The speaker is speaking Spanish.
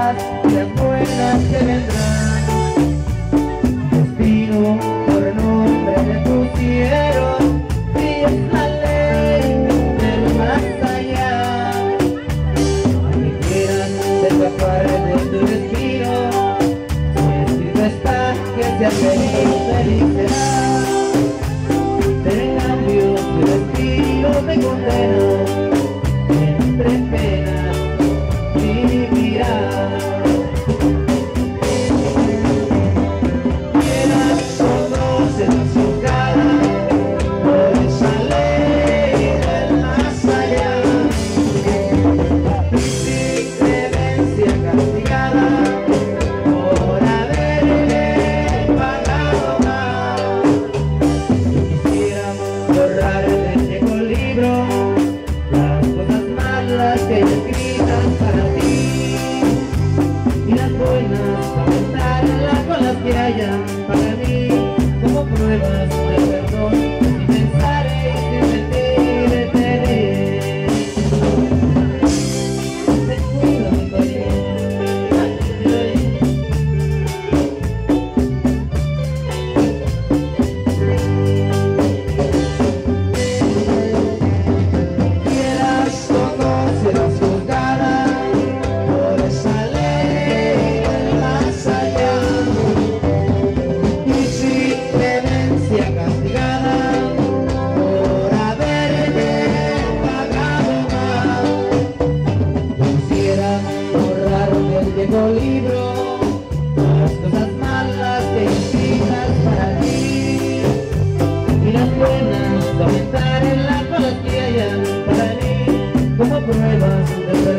malas y las buenas que vendrán. Destino por nombre le pusieron y es la ley del más allá. No quieras escapar de tu destino, si escrito está que seas feliz, feliz serás. Pero en cambio tu destino te condena, entre penas vivirás. Quieras o no serás juzgada por esa ley del más allá, y sin clemencia castigada por haberle pagado mal. Quisiéramos borrar del viejo libro las cosas malas que hay escritas para ti, y las buenas aumentarlas con las que hayan para mí, como pruebas de perdón, y pensaré y sin mentir te diré. Te cuido mi cariño, quieras o no serás juzgada por esa ley del más allá, y sin clemencia castigada por haberme pagado mal. Quisiera borrar del viejo libro las cosas malas que escritas para ti, y las buenas aumentar en las cosas que hayan para mí, como pruebas de